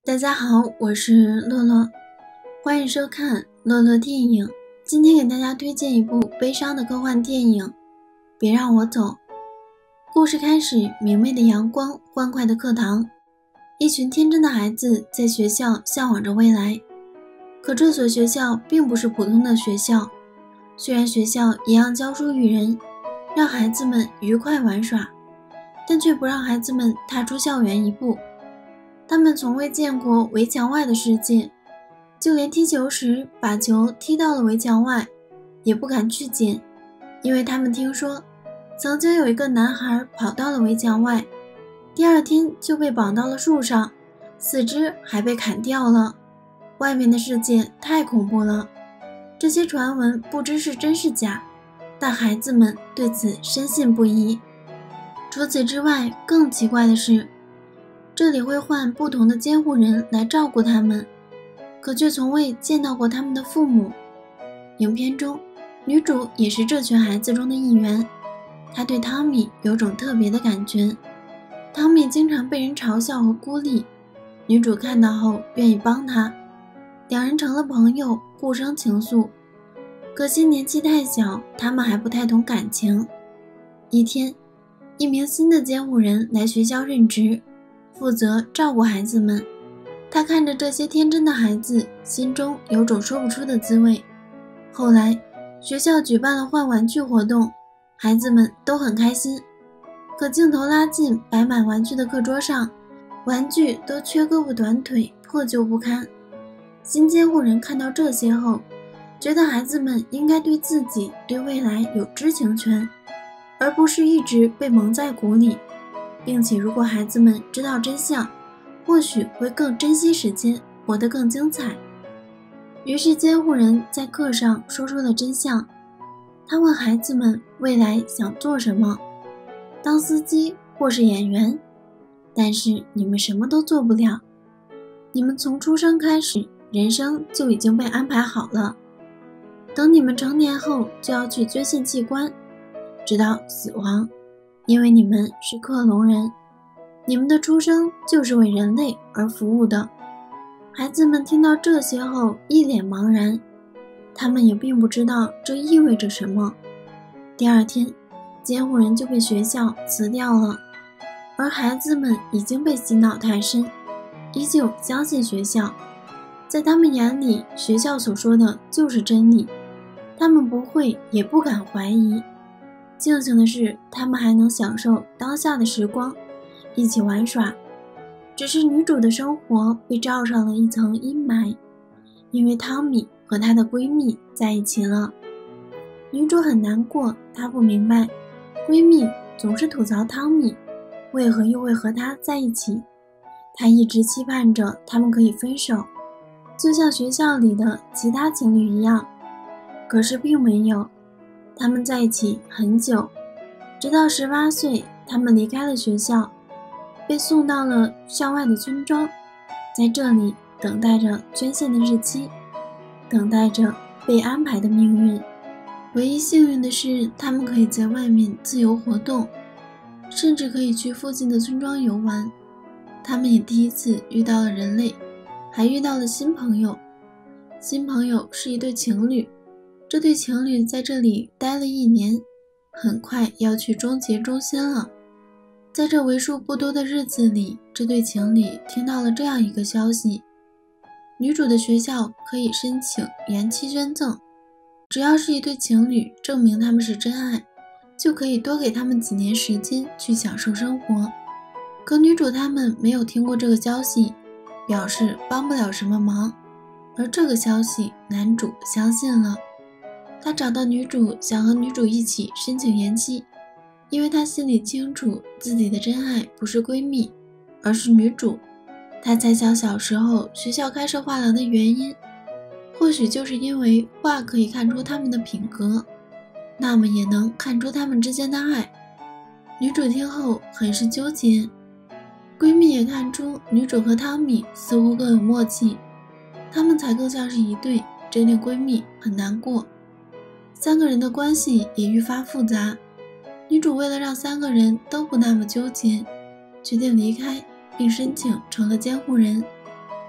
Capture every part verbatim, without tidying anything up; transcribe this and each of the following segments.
大家好，我是乐乐，欢迎收看乐乐电影。今天给大家推荐一部悲伤的科幻电影《别让我走》。故事开始，明媚的阳光，欢快的课堂，一群天真的孩子在学校向往着未来。可这所学校并不是普通的学校，虽然学校一样教书育人，让孩子们愉快玩耍，但却不让孩子们踏出校园一步。他们从未见过围墙外的世界，就连踢球时把球踢到了围墙外，也不敢去捡，因为他们听说，曾经有一个男孩跑到了围墙外，第二天就被绑到了树上，四肢还被砍掉了。外面的世界太恐怖了，这些传闻不知是真是假，但孩子们对此深信不疑。除此之外，更奇怪的是，这里会换不同的监护人来照顾他们，可却从未见到过他们的父母。影片中，女主也是这群孩子中的一员，她对汤米有种特别的感觉。汤米经常被人嘲笑和孤立，女主看到后愿意帮他，两人成了朋友，互生情愫。可惜年纪太小，他们还不太懂感情。一天，一名新的监护人来学校任职，负责照顾孩子们。他看着这些天真的孩子，心中有种说不出的滋味。后来学校举办了换玩具活动，孩子们都很开心。可镜头拉近摆满玩具的课桌上，玩具都缺胳膊短腿，破旧不堪。新监护人看到这些后，觉得孩子们应该对自己对未来有知情权，而不是一直被蒙在鼓里，并且如果孩子们知道真相，或许会更珍惜时间，活得更精彩。于是监护人在课上说出了真相，他问孩子们未来想做什么，当司机或是演员，但是你们什么都做不了，你们从出生开始，人生就已经被安排好了，等你们成年后就要去捐献器官，直到死亡，因为你们是克隆人，你们的出生就是为人类而服务的。孩子们听到这些后一脸茫然，他们也并不知道这意味着什么。第二天，监护人就被学校辞掉了，而孩子们已经被洗脑太深，依旧相信学校。在他们眼里，学校所说的就是真理，他们不会也不敢怀疑。庆幸的是，他们还能享受当下的时光，一起玩耍。只是女主的生活被罩上了一层阴霾，因为汤米和她的闺蜜在一起了。女主很难过，她不明白，闺蜜总是吐槽汤米，为何又会和她在一起。她一直期盼着他们可以分手，就像学校里的其他情侣一样，可是并没有。他们在一起很久，直到十八岁，他们离开了学校，被送到了校外的村庄，在这里等待着捐献的日期，等待着被安排的命运。唯一幸运的是，他们可以在外面自由活动，甚至可以去附近的村庄游玩。他们也第一次遇到了人类，还遇到了新朋友。新朋友是一对情侣，这对情侣在这里待了一年，很快要去终结中心了。在这为数不多的日子里，这对情侣听到了这样一个消息：女主的学校可以申请延期捐赠，只要是一对情侣证明他们是真爱，就可以多给他们几年时间去享受生活。可女主他们没有听过这个消息，表示帮不了什么忙，而这个消息男主相信了。他找到女主，想和女主一起申请延期，因为他心里清楚自己的真爱不是闺蜜，而是女主。他猜想小时候学校开设画廊的原因，或许就是因为画可以看出他们的品格，那么也能看出他们之间的爱。女主听后很是纠结，闺蜜也看出女主和汤米似乎更有默契，他们才更像是一对，这令闺蜜很难过。三个人的关系也愈发复杂，女主为了让三个人都不那么纠结，决定离开并申请成了监护人。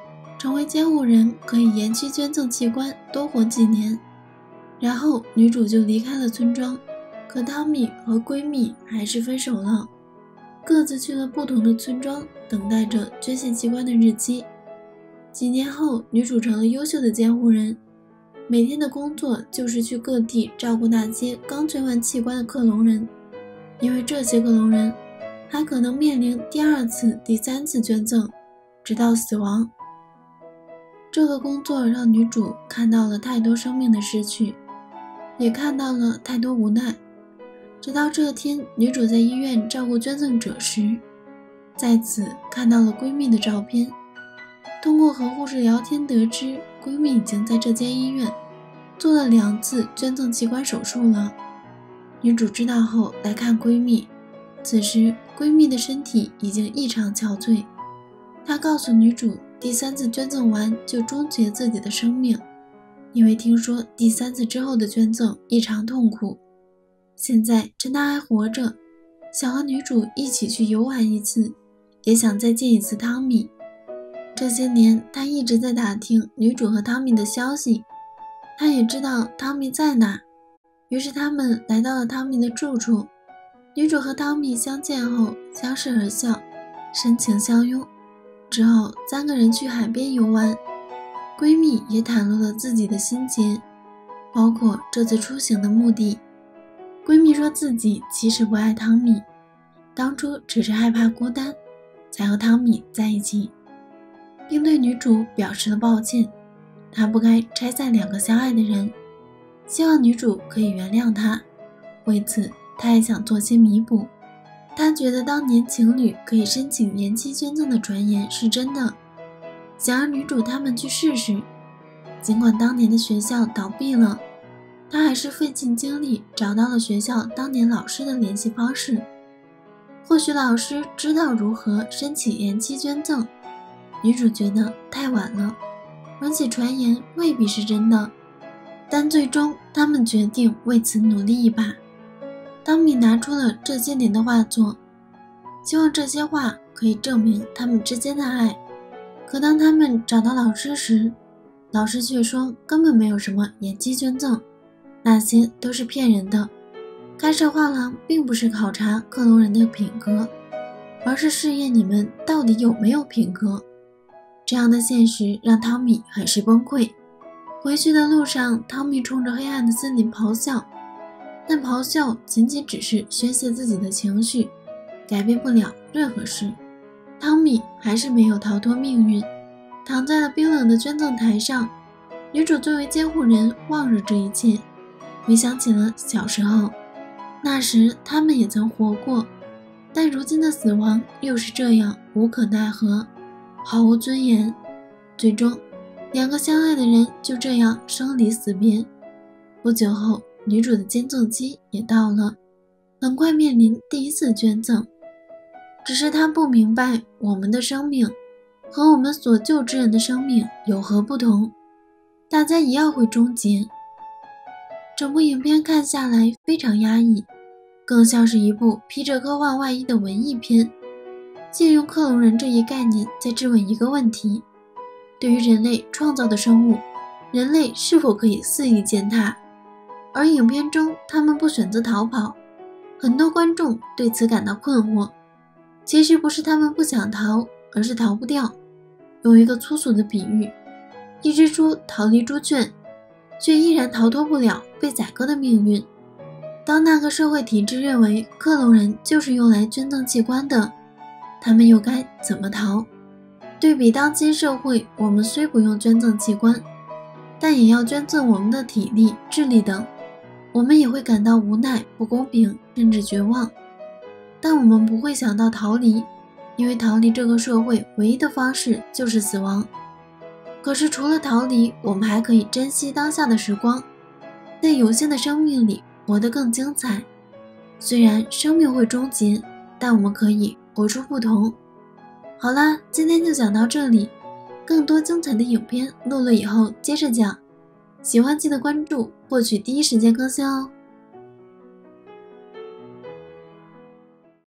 成为监护人可以延期捐赠器官，多活几年。然后女主就离开了村庄，可汤米和闺蜜还是分手了，各自去了不同的村庄，等待着捐献器官的日期。几年后，女主成了优秀的监护人，每天的工作就是去各地照顾那些刚捐完器官的克隆人，因为这些克隆人还可能面临第二次、第三次捐赠，直到死亡。这个工作让女主看到了太多生命的失去，也看到了太多无奈。直到这天，女主在医院照顾捐赠者时，在此看到了闺蜜的照片。通过和护士聊天得知，闺蜜已经在这间医院做了两次捐赠器官手术了。女主知道后来看闺蜜，此时闺蜜的身体已经异常憔悴。她告诉女主，第三次捐赠完就终结自己的生命，因为听说第三次之后的捐赠异常痛苦。现在趁她还活着，想和女主一起去游玩一次，也想再见一次汤米。这些年她一直在打听女主和汤米的消息，她也知道汤米在哪，于是他们来到了汤米的住处。女主和汤米相见后相视而笑，深情相拥。之后三个人去海边游玩，闺蜜也袒露了自己的心结，包括这次出行的目的。闺蜜说自己其实不爱汤米，当初只是害怕孤单才和汤米在一起，并对女主表示了抱歉，她不该拆散两个相爱的人，希望女主可以原谅她。为此她也想做些弥补，她觉得当年情侣可以申请延期捐赠的传言是真的，想让女主他们去试试。尽管当年的学校倒闭了，她还是费尽精力找到了学校当年老师的联系方式，或许老师知道如何申请延期捐赠。女主觉得太晚了，而且传言未必是真的，但最终他们决定为此努力一把。汤米拿出了这些年的画作，希望这些画可以证明他们之间的爱。可当他们找到老师时，老师却说根本没有什么延期捐赠，那些都是骗人的。开设画廊并不是考察克隆人的品格，而是试验你们到底有没有品格。这样的现实让汤米很是崩溃。回去的路上，汤米冲着黑暗的森林咆哮，但咆哮仅仅只是宣泄自己的情绪，改变不了任何事。汤米还是没有逃脱命运，躺在了冰冷的捐赠台上。女主作为监护人望着这一切，回想起了小时候，那时他们也曾活过，但如今的死亡又是这样无可奈何，毫无尊严。最终两个相爱的人就这样生离死别。不久后，女主的捐赠期也到了，很快面临第一次捐赠。只是她不明白我们的生命和我们所救之人的生命有何不同，大家一样会终结。整部影片看下来非常压抑，更像是一部披着科幻外衣的文艺片，借用克隆人这一概念在质问一个问题：对于人类创造的生物，人类是否可以肆意践踏？而影片中他们不选择逃跑，很多观众对此感到困惑。其实不是他们不想逃，而是逃不掉。用一个粗俗的比喻，一只猪逃离猪圈，却依然逃脱不了被宰割的命运。当那个社会体制认为克隆人就是用来捐赠器官的，他们又该怎么逃？对比当今社会，我们虽不用捐赠器官，但也要捐赠我们的体力、智力等，我们也会感到无奈、不公平，甚至绝望。但我们不会想到逃离，因为逃离这个社会唯一的方式就是死亡。可是除了逃离，我们还可以珍惜当下的时光，在有限的生命里活得更精彩。虽然生命会终结，但我们可以活出不同。好啦，今天就讲到这里，更多精彩的影片录了以后接着讲，喜欢记得关注，获取第一时间更新哦。